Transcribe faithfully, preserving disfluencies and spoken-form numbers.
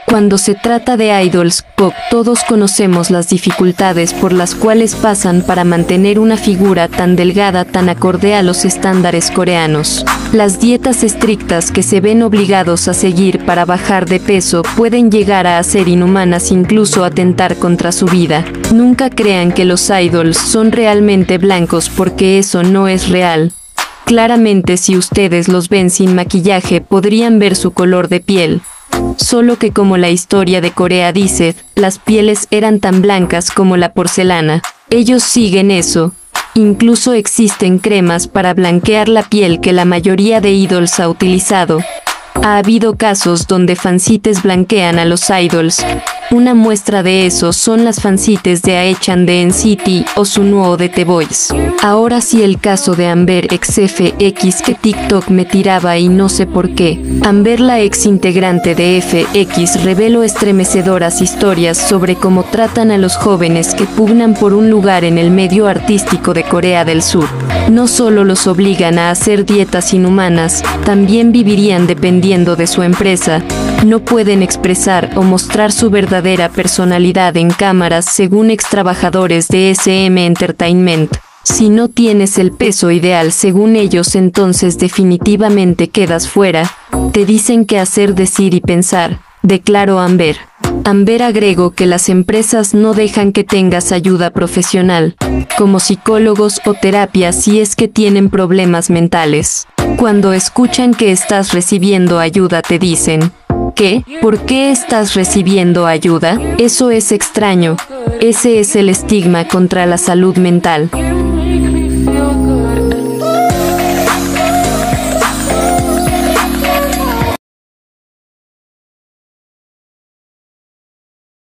Cuando se trata de idols pop, todos conocemos las dificultades por las cuales pasan para mantener una figura tan delgada, tan acorde a los estándares coreanos. Las dietas estrictas que se ven obligados a seguir para bajar de peso pueden llegar a ser inhumanas, incluso atentar contra su vida. Nunca crean que los idols son realmente blancos, porque eso no es real. Claramente, si ustedes los ven sin maquillaje, podrían ver su color de piel. Solo que, como la historia de Corea dice, las pieles eran tan blancas como la porcelana. Ellos siguen eso. Incluso existen cremas para blanquear la piel que la mayoría de idols ha utilizado. Ha habido casos donde fansites blanquean a los idols. Una muestra de eso son las fansites de Aechan de N C T o Sunwoo de The Boys. Ahora sí, el caso de Amber X F X, que TikTok me tiraba y no sé por qué. Amber, la ex integrante de F X, reveló estremecedoras historias sobre cómo tratan a los jóvenes que pugnan por un lugar en el medio artístico de Corea del Sur. No solo los obligan a hacer dietas inhumanas, también vivirían dependiendo de su empresa. No pueden expresar o mostrar su verdadera personalidad en cámaras, según ex trabajadores de S M Entertainment. Si no tienes el peso ideal según ellos, entonces definitivamente quedas fuera. Te dicen qué hacer, decir y pensar, declaró Amber. Amber agregó que las empresas no dejan que tengas ayuda profesional, como psicólogos o terapia, si es que tienen problemas mentales. Cuando escuchan que estás recibiendo ayuda, te dicen, ¿qué? ¿Por qué estás recibiendo ayuda? Eso es extraño. Ese es el estigma contra la salud mental.